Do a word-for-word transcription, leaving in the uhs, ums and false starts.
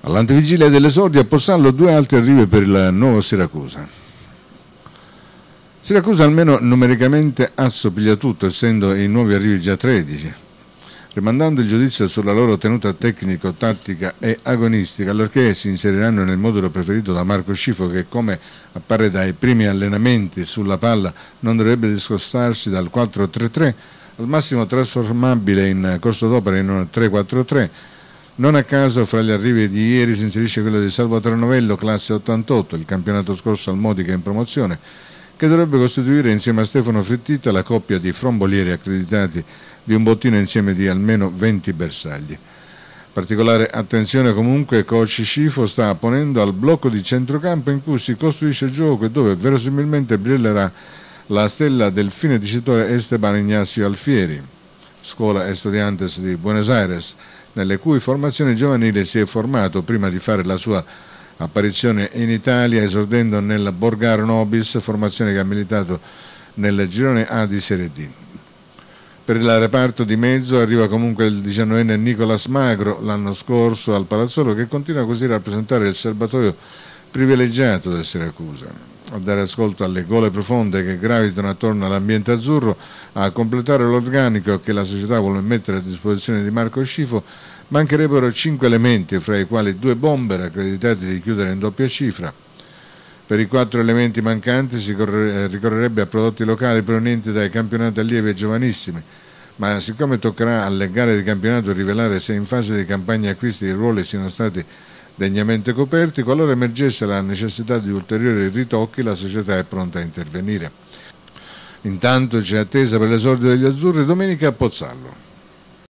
All'antevigilia dell'esordio a Pozzallo due altri arrivi per il nuovo Siracusa. Siracusa almeno numericamente assopiglia tutto, essendo i nuovi arrivi già tredici. Rimandando il giudizio sulla loro tenuta tecnico-tattica e agonistica, allorché si inseriranno nel modulo preferito da Marco Scifo, che come appare dai primi allenamenti sulla palla non dovrebbe discostarsi dal quattro tre tre, al massimo trasformabile in corso d'opera in un tre quattro tre, non a caso fra gli arrivi di ieri si inserisce quello di Salvatore Novello, classe ottantotto, il campionato scorso al Modica in promozione, che dovrebbe costituire insieme a Stefano Frittita la coppia di frombolieri accreditati di un bottino insieme di almeno venti bersagli. Particolare attenzione comunque coach Scifo sta ponendo al blocco di centrocampo in cui si costruisce il gioco e dove verosimilmente brillerà la stella del fine dicitore Esteban Ignacio Alfieri, scuola Estudiantes di Buenos Aires, nelle cui formazioni giovanili si è formato prima di fare la sua apparizione in Italia, esordendo nel Borgaro Nobis, formazione che ha militato nel girone A di Serie D. Per il reparto di mezzo arriva comunque il diciannovenne Nicolas Magro, l'anno scorso al Palazzolo, che continua così a rappresentare il serbatoio privilegiato del Siracusa. A dare ascolto alle gole profonde che gravitano attorno all'ambiente azzurro, a completare l'organico che la società vuole mettere a disposizione di Marco Scifo, mancherebbero cinque elementi, fra i quali due bomber accreditati di chiudere in doppia cifra. Per i quattro elementi mancanti si ricorrerebbe a prodotti locali provenienti dai campionati allievi e giovanissimi, ma siccome toccherà alle gare di campionato rivelare se in fase di campagna acquisti i ruoli siano stati degnamente coperti, qualora emergesse la necessità di ulteriori ritocchi, la società è pronta a intervenire. Intanto c'è attesa per l'esordio degli azzurri domenica a Pozzallo.